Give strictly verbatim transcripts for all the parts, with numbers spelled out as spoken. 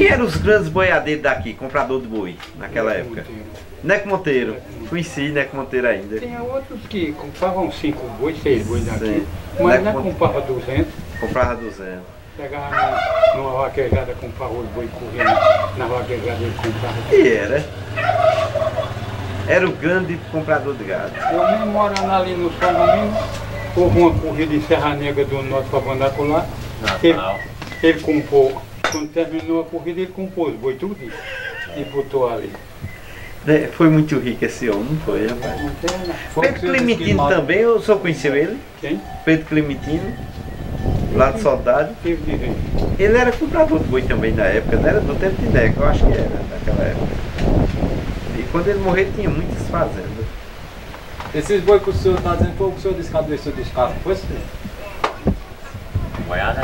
eram os grandes boiadeiros daqui, comprador de boi, naquela Neco época? Monteiro. Neco Monteiro. Conheci Neco Monteiro ainda. Tinha outros que compravam cinco bois, seis bois daqui, Sim. mas Neco não Monteiro. comprava duzentos. Comprava duzentos. Chegava na- numa vaquejada, comprava os boi correndo, na vaquejada ele comprava. E era. Era o grande comprador de gado. Eu mesmo morando ali no São Domingo, houve uma corrida em Serra Negra do Norte para Bandacular. Ele, ele comprou, quando terminou a corrida, ele comprou os boi tudo e botou ali. É, Foi muito rico esse homem, não foi, rapaz? Não tem nada. Pedro Clementino também, o senhor conheceu ele? Quem? Pedro Clementino, lá de Soldado. Teve direito. Ele era comprador de boi também na época, não era do tempo de Neco, eu acho que era, naquela época. E quando ele morreu, ele tinha muitas fazendas. Esses boi que o senhor está dizendo, foi o que o senhor disse que adoeceu dos carros, foi isso? Boiada?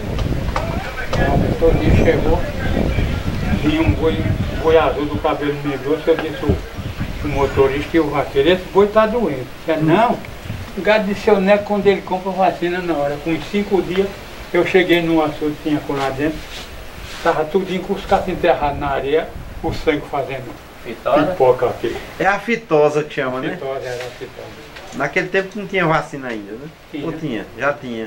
Todo dia chegou, vinha um boi, boi azul do cabelo meio grosso, eu disse o, o motorista e o vaqueiro, esse boi está doente. Eu disse, não, o gado de seu Neco, quando ele compra vacina na hora, com uns cinco dias, eu cheguei num açude que tinha com lá dentro, estava tudinho com os caras enterrados na areia, o sangue fazendo Vitória? pipoca aqui. É a fitosa que chama, né? Fitosa, era a fitosa. Naquele tempo não tinha vacina ainda, né? Tinha. Ou tinha? Já tinha.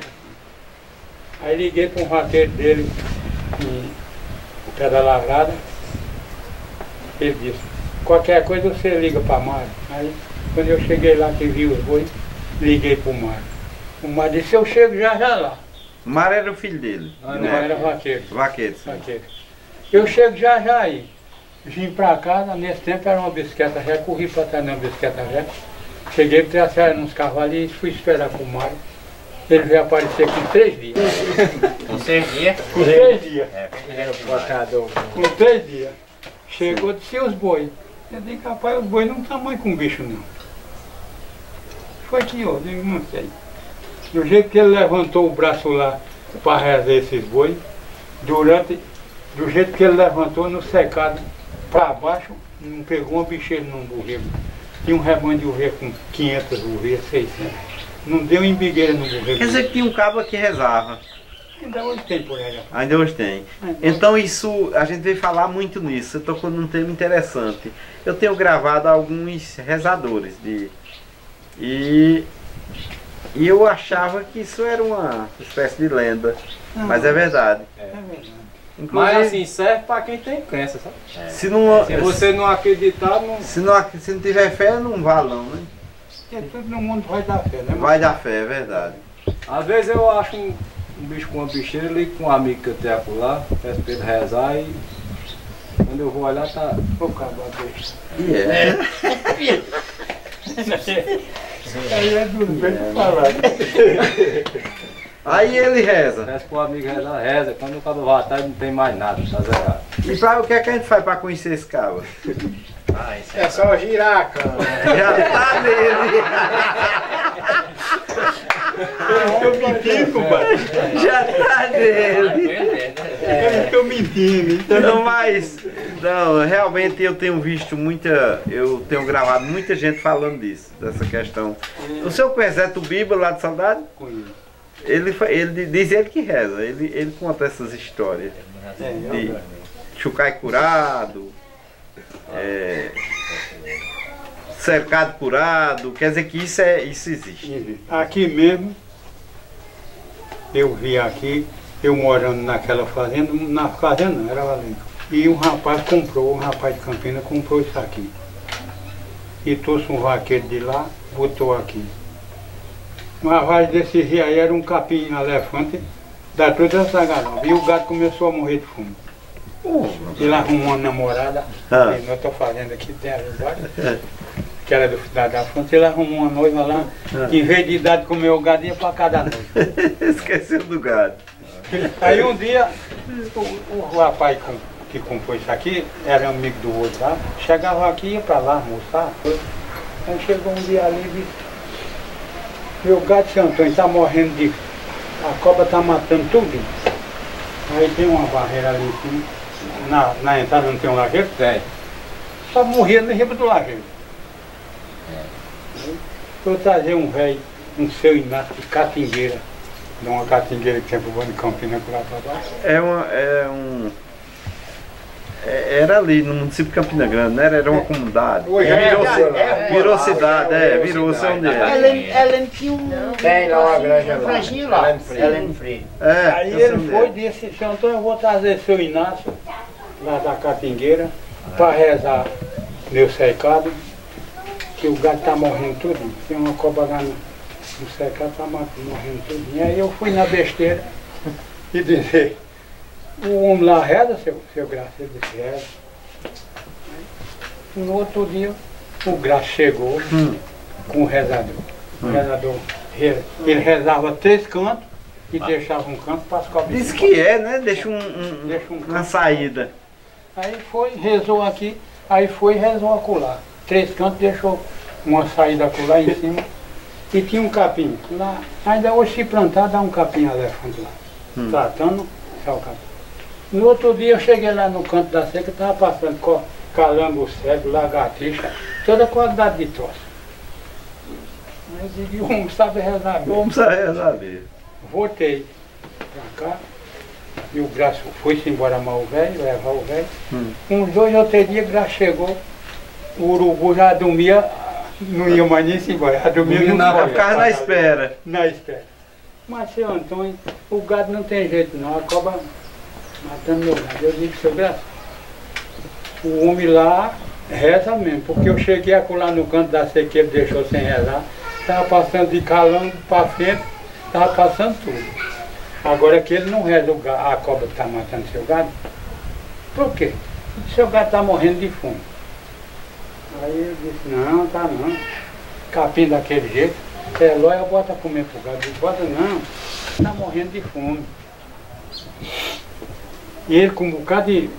Aí liguei para um vaqueiro dele, em pé da lavrada, ele disse, qualquer coisa você liga para Mário. Aí quando eu cheguei lá que vi os bois, liguei para o Mário. O Mário disse, eu chego já já lá. Mar era o filho dele. Não, do era vaqueiro. Vaqueiro, sim. vaqueiro. Eu chego já já aí. Vim para casa, nesse tempo era uma bicicleta ré, corri para trás na bicicleta ré. Cheguei para trás nos cavalos e fui esperar para o Mário. Ele veio aparecer com três dias. Com seis dias? Com três dias. É, era o portador. Com três dias. Chegou, disse os bois. Eu disse, rapaz, os bois não estão mais com bicho não. Foi que eu digo, não sei. Do jeito que ele levantou o braço lá para rezar esses bois, durante, do jeito que ele levantou no secado para baixo, não pegou uma bicheira num burreiro. Tinha um rebanho de burreiro com quinhentas burreiras, seiscentas. Não deu embigueira no burreiro. Quer dizer que tinha um cabo que rezava. Ainda hoje tem por aí. Ainda hoje tem. Então isso, a gente veio falar muito nisso. Você tocou num tema interessante. Eu tenho gravado alguns rezadores de... E... E eu achava que isso era uma espécie de lenda. Não, Mas é verdade. É verdade. Inclusive, Mas assim, serve para quem tem crença, sabe? se não, Se você não acreditar, não... se não, se não tiver fé, não vale não, né? Porque tudo no mundo vai dar fé, né? Vai dar fé, é verdade. Às vezes eu acho um, um bicho com uma bicheira, eu ligo com um amigo que eu tenho por lá, peço pra ele rezar e quando eu vou olhar tá... Vou acabar besta. E é. Aí é duro bem falar. Aí ele reza. Peço pro amigo rezar, reza, quando o cabo vai atrás não tem mais nada, tá zerado. E pra, o que é que a gente faz para conhecer esse cabo? Ah, isso É só girar a câmera. Já tá nele. Eu tô mentindo, compadre. Já tá nele. Eu tô mentindo. Então Não, mas não, realmente eu tenho visto muita, eu tenho gravado muita gente falando disso, dessa questão. O senhor conhece Zé Tubiba lá de Saudade? conheço. Ele, fa- ele diz ele que reza, ele, ele conta essas histórias É, de eu, chucai curado, é, cercado curado, quer dizer que isso, é, isso existe. aqui mesmo, eu vi aqui, eu morando naquela fazenda, na fazenda não, era lá dentro. E um rapaz comprou, um rapaz de Campina comprou isso aqui. E trouxe um vaqueiro de lá, botou aqui. Uma vaz desse rio aí era um capim elefante, da toda essa garopa. E o gato começou a morrer de fome. Ele arrumou uma namorada, Ah. que eu estou fazendo aqui, tem ali embaixo, que era do Cidade da Fonte, ele arrumou uma noiva lá, Ah. em vez de dar de comer o gado, ia para cada noiva. Esqueceu do gado. Aí um dia, o, o rapaz com- que comprou isso aqui, era amigo do outro lá, chegava aqui, ia para lá almoçar. Aí chegou um dia ali e disse, meu gato, seu Antônio, está morrendo de... A cobra está matando tudo. Aí tem uma barreira ali em cima, na, na entrada não tem um lajeiro? Tem. Só morria no riba do lajeiro. Eu trazer um velho, um seu Inácio de catingueira, de uma catingueira que tinha pro Bando de Campina por lá para baixo. É, uma, é um, É, era ali no município de Campina Grande, né? Era uma comunidade. Hoje É, virou, é, Virou é, cidade, é, é, virou-se onde é. Ellen, Ellen tinha um. Tem lá uma granja um lá. franjinho lá. Ellen Free. Ellen Free. É, Aí eu sei ele onde foi é. e disse, seu Antônio, eu vou trazer seu Inácio, lá da Capingueira, para rezar meu cercado, que o gato tá morrendo tudo. Tem uma cobra lá no, no cercado, tá ma- morrendo tudo. E aí eu fui na besteira e disse, o homem lá reza, seu, seu Graça, ele disse, reza. Aí, no outro dia, o Graça chegou Hum. com o rezador. O rezador, re- ele rezava três cantos e deixava um canto para as cobras. Diz que é, né? Deixa, um, um- Deixa um uma canto. saída. Aí foi, rezou aqui, aí foi e rezou acolá. Três cantos, deixou uma saída acolá em cima. E tinha um capim lá. Ainda hoje se plantar, dá um capim elefante lá. Hum. Tratando, só o capim. No outro dia eu cheguei lá no canto da seca, estava passando co- calango cego, lagartixa, toda qualidade de troço. Mas eu digo, um sabe rezar mesmo. Vamos saber. Voltei pra cá, e o Graça foi-se embora mal o velho, levar o velho. Hum. Uns dois ou três dias, o Graça chegou, o urubu já dormia, não ia mais nem se embora, já dormia Dormia no na- colo. Ficava na espera. Na espera. Mas, seu Antônio, o gado não tem jeito não, a cobra matando meu gado. Eu digo, seu Graça, o homem lá reza mesmo, porque eu cheguei acolá no canto da sequeira, deixou sem rezar, estava passando de calango para frente, estava passando tudo. Agora que ele não reza o ga- a cobra que está matando seu gado, por quê? O seu gado está morrendo de fome. Aí eu disse, não, tá não. Capim daquele jeito, é lóia, bota comer pro gado. Eu disse, bota não, está morrendo de fome. E ele com um bocado de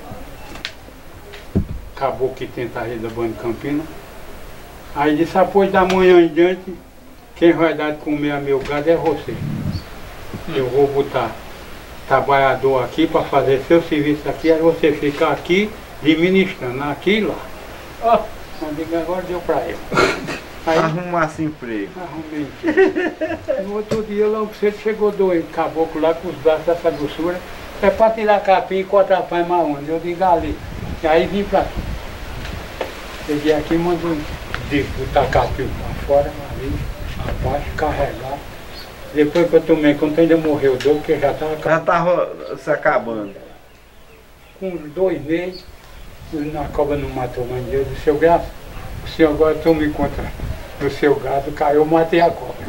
caboclo que tenta rir da Banda de Campina. Aí disse, após da manhã em diante, quem vai dar de comer a meu gado é você. Eu vou botar trabalhador aqui para fazer seu serviço aqui, aí você fica aqui administrando, aqui e lá. Ó, eu digo, agora deu para ele. Aí Arrumasse emprego. arrumei. No outro dia, logo cedo, chegou dois caboclos lá com os braços dessa grossura. É para tirar capim e cortar pães marrons. Eu digo ali. E aí vim para aqui. Cheguei aqui e mandou de botar capim para fora, ali, abaixo, carregar. Depois que eu tomei conta, ainda morreu dois, porque já estava Já tava se acabando. com uns dois meses. A cobra não matou mais ninguém. Eu disse, seu Graça, o senhor agora tome conta do seu gado, caiu, eu matei a cobra.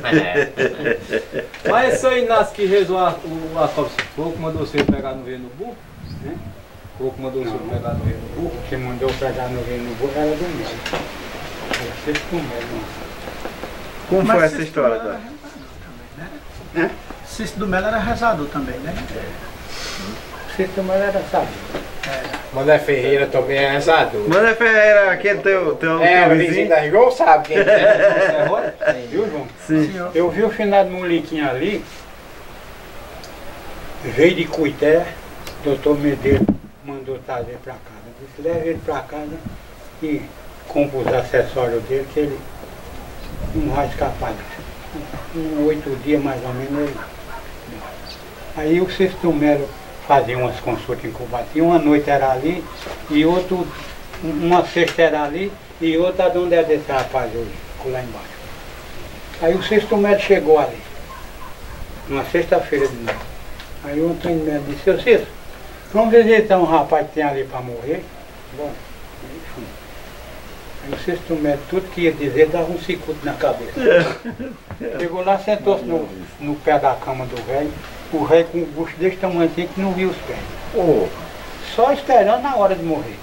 Mas esse aí Inácio que rezou a, o, a cobra, foi o que mandou você pegar no veio no burro? Né? Foi o que mandou você Não. pegar no veio no burro? O que mandou pegar no reino no burro era do médico. Era sempre com o médico. Como Mas foi essa Cícero história, era tá? rezador também, né? Cícero do Melo era rezador também, né? Você também era sábio. Mané Ferreira também é rezador. Mané Ferreira, aquele teu, teu, É, teu o vizinho vizinho? da João sabe quem é. Viu, João? Sim. Senhor. Eu vi o finado Moliquinho ali, veio de Cuité, doutor Medeiros mandou trazer para casa. Disse, leve ele para casa e compra os acessórios dele, que ele não vai escapar disso. Em oito dias mais ou menos ele. Aí o Cícero Melo fazia umas consultas em Cubatinha, uma noite era ali, e outro, uma sexta era ali, e outra de onde é desse rapaz hoje, lá embaixo. Aí o Cícero Melo chegou ali, numa sexta-feira de noite. Aí o Antônio Melo disse, seu Cícero, vamos visitar um rapaz que tem ali para morrer? Bom, aí fui. Aí o Cícero Melo, tudo que ia dizer, dava um cicuto na cabeça. Chegou lá, sentou-se no, no pé da cama do velho, o velho com o bucho desse tamanho assim que não via os pés. Oh, Só esperando na hora de morrer.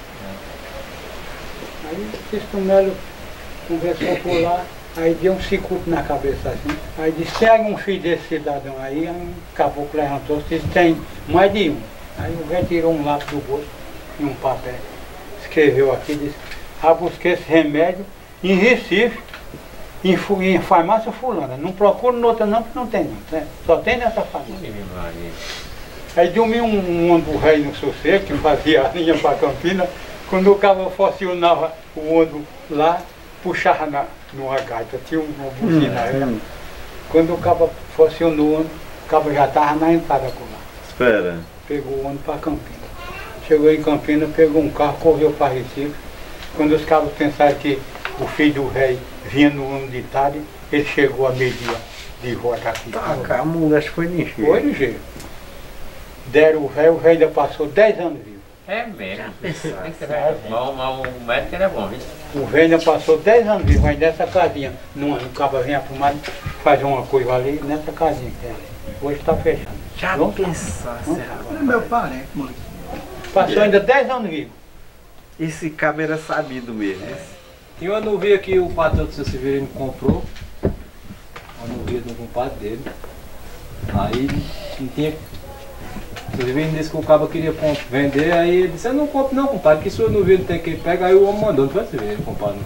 Aí o Cícero Melo conversou por lá, aí deu um cicuto na cabeça assim. Aí disse, tem algum filho desse cidadão aí? Aí um caboclo levantou-se e disse, tem mais de um. Aí o velho tirou um lápis do bolso e um papel. Escreveu aqui, disse, ah, busquei esse remédio em Recife, em, fu- em farmácia fulana. Não procuro noutra não, porque não tem não. Né? Só tem nessa farmácia. Aí dormi um, um ônibus do rei no sossego, que fazia a linha para Campina. Quando o cabo funcionava o ônibus lá, puxava na, numa gaita, tinha uma buzina. Era. hum, Quando o cabo funcionou o ônibus, o cabo já estava na entrada com lá. espera. Pegou o ônibus para Campina. chegou em Campinas, pegou um carro, correu para Recife. Quando os cabos pensaram que o filho do rei vinha no ano de tarde, ele chegou a meio-dia de volta aqui. Tá, a mulher foi ligeiro. Foi ligeiro. Deram o rei, o rei ainda passou dez anos vivo. É mesmo. Tem que ser bom, mas o médico ele é bom, viu? O rei ainda passou dez anos vivo, aí nessa casinha. Não, o cabo vinha arrumado, fazer uma coisa ali, nessa casinha que tem ali. Hoje está fechado. Já Não? pensasse, É meu parente, mano. Passou ainda dez anos vivo. esse cabo era sabido mesmo. Tinha uma nuvia que o patrão do seu Severino comprou, uma nuvia do compadre dele. Aí não tinha. O Severino disse que o cabo queria vender, aí ele disse, eu não compro não, compadre, que sua nuvia não tem que pegar, aí o homem mandou, não foi Severino comprar.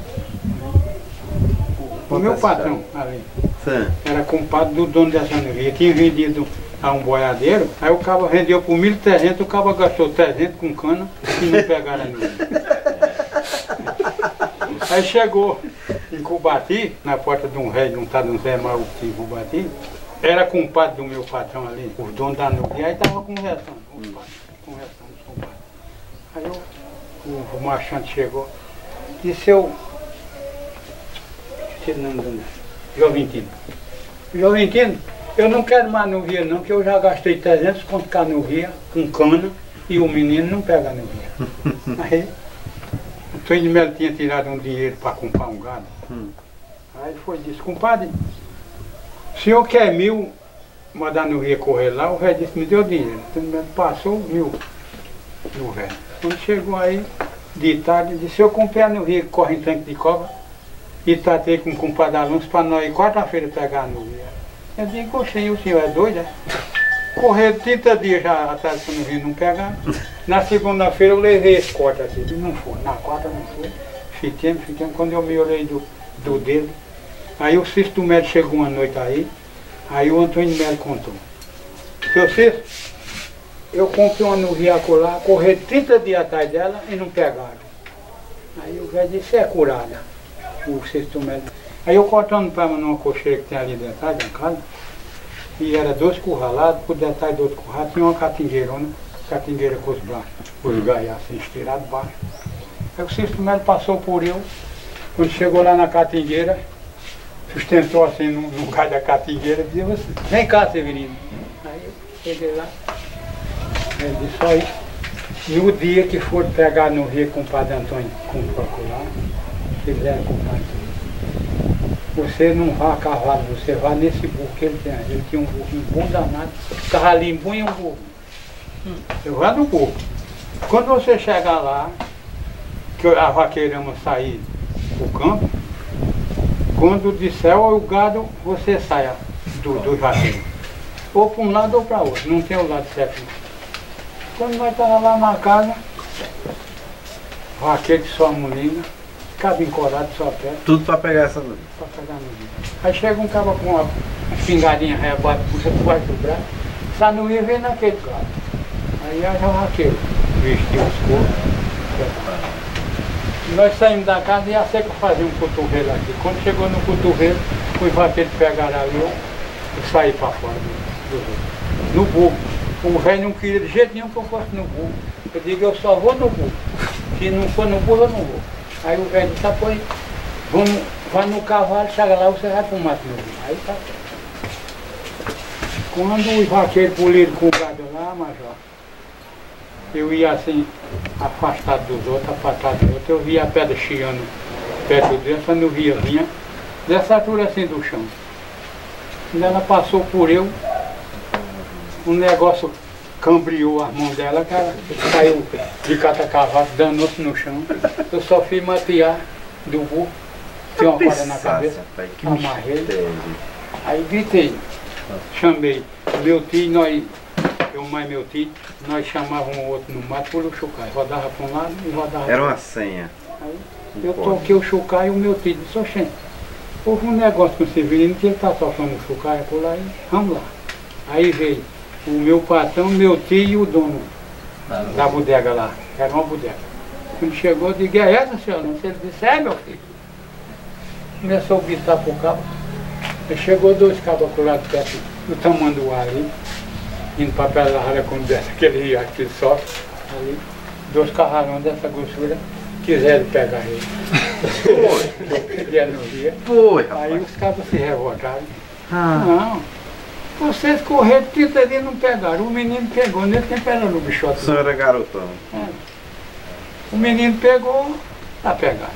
O meu patrão ali Sim. era compadre do dono dessa nuvia, tinha vendido a um boiadeiro, aí o cabo vendeu por mil e trezentos, o cabo gastou trezentos com cana e não pegaram a nuvia. Aí chegou em Cubati, na porta de um rei, de um tal de um Zé Mauro em Cubati, era compadre do meu patrão ali, os donos da nuvem, aí estava conversando, compadre, conversando com o compadre. Aí o, o, o marchante chegou, disse eu, esqueci o nome do Joventino. Joventino, eu não quero mais nuvia não, que eu já gastei trezentos conto com a nuvia, com cana, e o menino não pega a nuvia. Aí, o Antônio de Melo tinha tirado um dinheiro para comprar um gado. Hum. Aí foi e disse, compadre, o senhor quer mil, mandar no Rio correr lá, o velho disse, me deu dinheiro. O Antônio de Melo passou mil no velho. Quando chegou aí, de tarde, disse, eu comprei no Rio, corre em tanque de cobra, e tratei com o compadre Alonso para nós ir quarta-feira pegar a nuvem. Eu digo, gostei, o senhor é doido, é? Correr trinta dias já atrás do Rio não pegar. Na segunda-feira eu levei esse corte aqui, e não foi. Na quarta não foi. Fiquemos, fiquemos. Quando eu me olhei do, do dedo, aí o Cício Melo chegou uma noite aí, aí o Antônio Melo contou. Seu Cício, eu comprei uma nuvem acolá, corri trinta dias atrás dela e não pegaram. Aí o velho disse, é curada, o Cício Melo. Aí eu cortando para numa cocheira que tem ali dentro da casa, e era dois curralados, por detrás do outro currado tinha uma catingueirona, catingueira com os braços, os gaiatos assim, estirados baixo. Aí o Cício Melo passou por eu, quando chegou lá na catingueira, sustentou assim no, no lugar da catingueira, dizia, vem cá, Severino. Aí eu cheguei lá, ele disse, só isso. E o dia que for pegar no Rio com o padre Antônio, com o procurar, fizeram com o padre Antônio. Você não vá a cavalo, você vá nesse burro que ele tem. Ele tinha um burrinho bom danado, cavalinho e um burro. Você vai no burro. Quando você chegar lá, que a vaqueirama sair do campo, quando disser o gado, você saia do, do vaqueiro. Ou para um lado ou para outro, não tem o lado certo. Quando nós estávamos lá na casa, vaqueiro de sua mulina, ficava encorado só perto. Tudo para pegar essa nuvem. Para pegar a nuvem. Aí chega um cara com uma espingardinha rebate, puxa por baixo do braço, essa nuvem vem naquele cara. Aí já o vaqueiro vestiu os corpos. Nós saímos da casa e a seca fazia um cotovelo aqui. Quando chegou no cotovelo, os vaqueiros pegaram ali e saí para fora do, do no burro. O velho não queria de jeito nenhum que eu fosse no burro. Eu digo, eu só vou no burro. Se não for no burro, eu não vou. Aí o velho disse, tá, pois, vamos, vai no cavalo, chega lá, você vai pro mato. Aí tá. Quando os vaqueiros puliram com o gado lá, major, eu ia assim, afastado dos outros, afastado dos outros, eu via a pedra chiando perto dele, essa nuvem vinha, dessa altura assim do chão. Quando ela passou por eu, um negócio cambriou as mãos dela, que ela saiu de cata-cavalo, danou-se no chão. Eu só fiz matear do burro, tinha uma corda na cabeça, amarrei, aí gritei, chamei meu tio, nós, eu mais meu tio, nós chamávamos um outro no mato por o chucai, rodava para um lado e rodava para Era o uma outro. senha. Aí eu toquei o chucai e o meu tio disse, oxente, houve um negócio com o Severino que ele está tocando o chucai por lá e vamos lá. Aí veio o meu patrão, meu tio e o dono da bodega lá, era uma bodega. Quando chegou, eu digo, é essa, senhor? Ele disse, é, meu filho. Começou a gritar pro cabo. Aí chegou dois cabos lá de perto do tamanduá ali, indo para Pela Rara quando desce aquele riacho que ele sobe. Ali, dois carrarões dessa grossura quiseram pegar ele. Foi. Ele não via. Foi, Aí rapaz. os cabos se revoltaram. Ah, Não, vocês correram trinta dias e não pegaram. O menino pegou, nesse tempo era no o bichote. senhor era garotão. É. O menino pegou, tá pegado.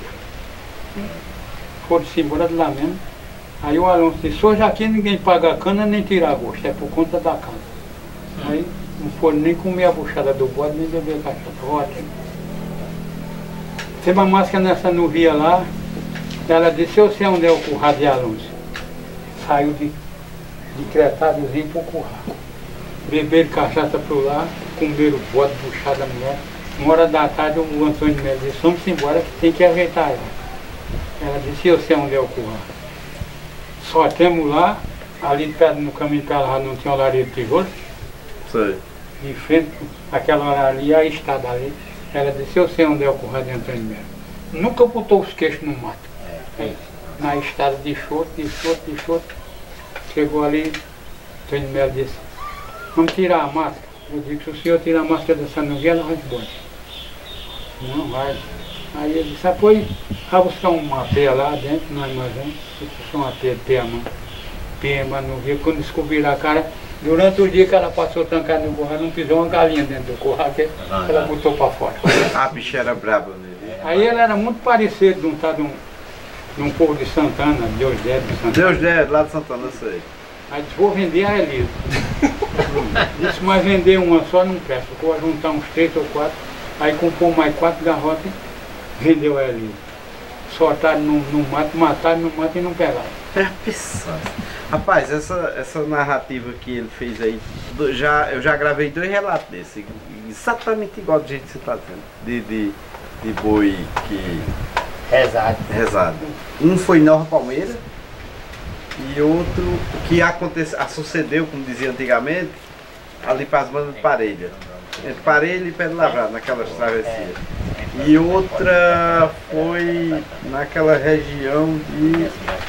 Foram-se embora de lá mesmo. Aí o Alonso disse, hoje aqui ninguém paga a cana nem tira a gosto, é por conta da cana. Aí não foram nem comer a buchada do bode, nem beber cachaça. Ótimo. Teve uma máscara nessa nuvia lá, ela disse, eu sei onde é o curral de Alonso. Saiu de, de Cretadozinho para o curral. Beberam cachaça por lá, comeram bode, buchada, mulher. Uma hora da tarde o Antônio Melo disse, vamos embora que tem que ajeitar ela. Ela disse, eu sei onde é o curral. Só temos lá, ali perto no caminho para lá não tinha olaria de tijolo. Sei. De frente, aquela hora ali, a estrada ali. Ela disse, eu sei onde é o curral de Antônio Melo. Nunca botou os queixos no mato. Na estrada de choro, de choro, de choro. Chegou ali, Antônio Melo disse, vamos tirar a máscara. Eu disse, se o senhor tirar a máscara dessa nuvem, ela vai embora. Não vai. Aí ele disse, ah, pois, vai buscar uma peia lá dentro, no armazém. Eu disse, uma peia de peia-mã. Peia-mã no rio. Quando descobriram a cara, durante o dia que ela passou trancada no curral, não pisou uma galinha dentro do curral, que ela botou para fora. A bicha era braba nele. Aí ele era muito parecido de um tal de um, de um povo de Santana, Deus deve de Santana. Deus deve, lá de Santana, eu sei. Aí disse, vou vender a Elisa. Disse, mas vender uma só não presta. Vou juntar uns três ou quatro. Aí comprou mais quatro garrofas e vendeu a Elisa. Soltaram no, no mato, mataram no mato e não pegaram. É pesado. Rapaz, essa, essa narrativa que ele fez aí, do- já, eu já gravei dois relatos desse, exatamente igual do jeito que você está dizendo, de, de, de boi que Rezado. rezado. Um foi em Nova Palmeira e outro que aconteceu, sucedeu, como dizia antigamente, ali para as bandas de Parelha. Entre Parelha e Pedro Lavrado, naquelas travessias. E outra foi naquela região de...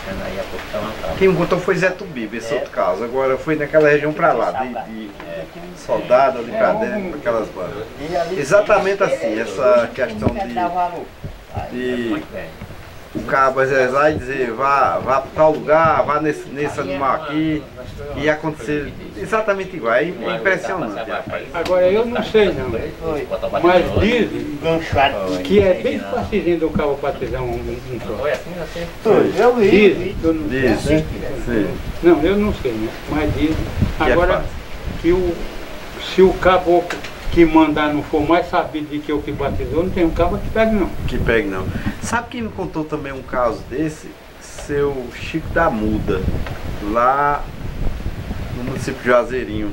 Quem me contou foi Zé Tubiba, esse outro caso. Agora foi naquela região para lá, de, de Soldado ali para dentro, com aquelas bandas. Exatamente assim, essa questão de, de o cabo rezar e dizer vá, vá para tal lugar, vá nesse, nesse animal aqui, e acontecer exatamente igual. É impressionante, rapaz. Agora eu não sei não, mas dizem que é bem facilzinho do cabo batizar um, um, um troço. Eu vi. Dizem, eu não sei. Diz, sim. Não, eu não sei, né? Mas dizem. Que é Agora, fácil. que o, se o caboclo que mandar não for mais sabido do que o que batizou, não tem um cabo que pega não. Que pegue não. Sabe quem me contou também um caso desse? Seu Chico da Muda, lá no município de Juazeirinho.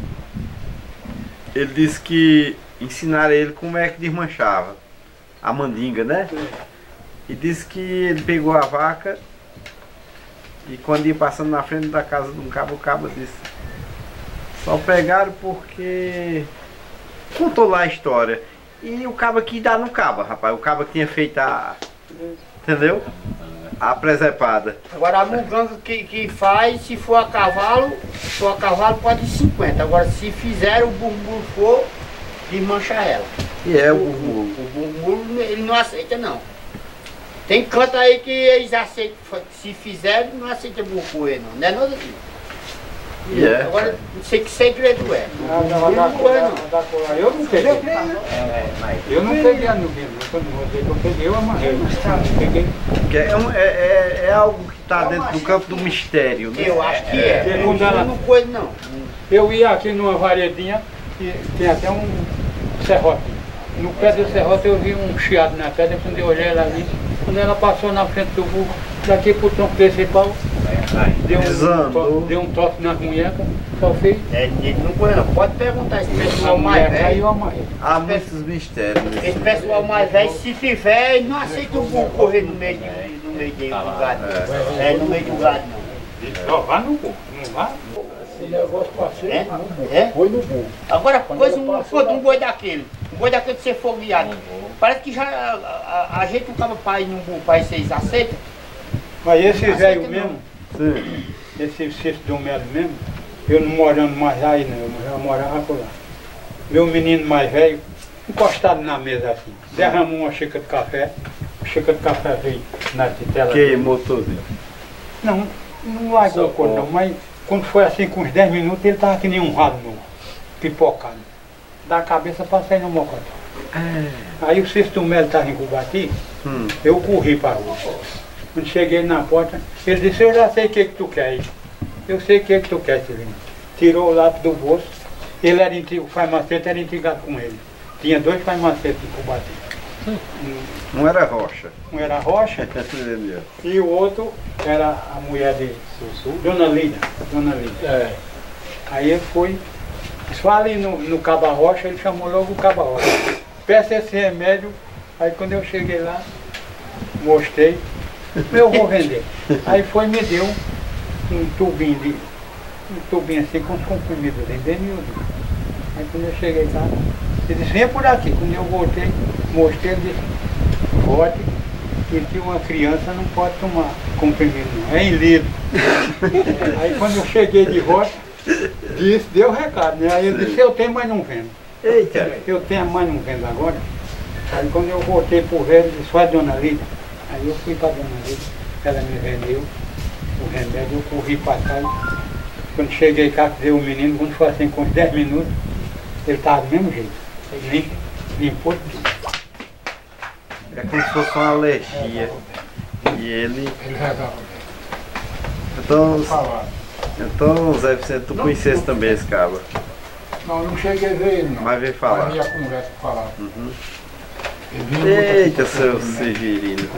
Ele disse que ensinaram ele como é que desmanchava a mandinga, né? E disse que ele pegou a vaca e quando ia passando na frente da casa de um cabo, o cabo disse, só pegaram porque... Contou lá a história. E o cabo aqui dá no cabo, rapaz. O cabo que tinha feito a... Entendeu? A presepada. Agora a muganga que, que faz, se for a cavalo, se for a cavalo pode ir cinquenta. Agora se fizer o burbulo for, desmancha ela. E é o O, burbulo. o burbulo ele não aceita não. Tem canto aí que eles aceitam, se fizer, não aceita burbulo não. Não é nada disso. E é. Agora não sei que segredo é. Ah, não, vai dar colar, vai dar colar. Eu não peguei. Eu não peguei a nuvem, não. Eu não vou dizer que eu peguei, eu amarrei. Eu peguei. Que é, um- é, é, é algo que está dentro do campo do mistério, né? Eu acho que é. É, Eu quando ela- não coisa não. Eu ia aqui numa varedinha e tem até um serrote. No pé do serrote eu vi um chiado na pedra, quando eu olhei ela ali, quando ela passou na frente do burro, daqui pro tronco principal, deu um, Desandou. to, deu um toque nas munhecas, só fez. É, ele não conhece não. Pode perguntar esse A pessoal mais mulher velho. caiu, eu amarrei. Há muitos mistérios Esse nesse pessoal mais velho, se tiver, ele não aceita o burro correr no meio, de, no meio de, do gado. É. no meio do gado não. Só vá no burro, não vá? Esse negócio passei É? É? foi no burro. Agora, coisa um, conta um boi daquele. Um boi daquele de ser fogueado. Parece que já a, a, a gente não acaba para ir num burro, para vocês aceitam? Mas esse Aceita velho não. mesmo, Sim. esse Cício do Melo mesmo, eu não morando mais aí não, eu já morava por lá. Meu menino mais velho, encostado na mesa assim. Derramou uma xícara de café, a xícara de café veio na tela. Queimou tudo. Não, não largou a cor não, mas quando foi assim com uns dez minutos ele estava que nem um ralo novo, pipocado. Da cabeça para sair no mocotó. É. Aí o Cícero do Melo estava em Cubati, Hum. eu corri para a rua. Quando cheguei na porta, ele disse, eu já sei o que que tu quer aí. Eu sei o que que tu quer, Silvino. Tirou o lápis do bolso, ele era o farmacêutico era intrigado com ele. Tinha dois farmacêuticos em Cubati. Não era rocha. Um era Rocha e o outro era a mulher de Dona Lida. Dona Lida. É. Aí ele foi, só ali no, no Caba Rocha, ele chamou logo o Caba Rocha. Peça esse remédio, aí quando eu cheguei lá, mostrei, eu vou vender. Aí foi e me deu um tubinho de, um tubinho assim com os comprimidos dentro, bem miúdo. Aí quando eu cheguei lá, ele disse, vem por aqui. Quando eu voltei, mostrei, ele disse, volte, porque uma criança não pode tomar comprimido não, é em litro. Aí quando eu cheguei de volta, disse, deu recado, né? Aí ele disse, eu tenho, mas não vendo. Eita! Eu tenho, mas não vendo agora. Aí quando eu voltei pro velho, ele disse, faz Dona Lida. Aí eu fui pra Dona Lida, ela me vendeu o remédio, eu corri pra casa. Quando cheguei cá, deu o menino, quando foi assim, com uns dez minutos, ele estava do mesmo jeito. Ele lim, limpou tudo. É como se fosse uma alergia. E ele. Ele resolve. Então, Falar. então Zé Vicente, tu conhecesse também esse cabra. Não, eu não cheguei a ver ele não. Mas veio falar. Mas vi a conversa falar. Uhum. Ele vinha muito aqui Eita, pra seu frente, né? Severino.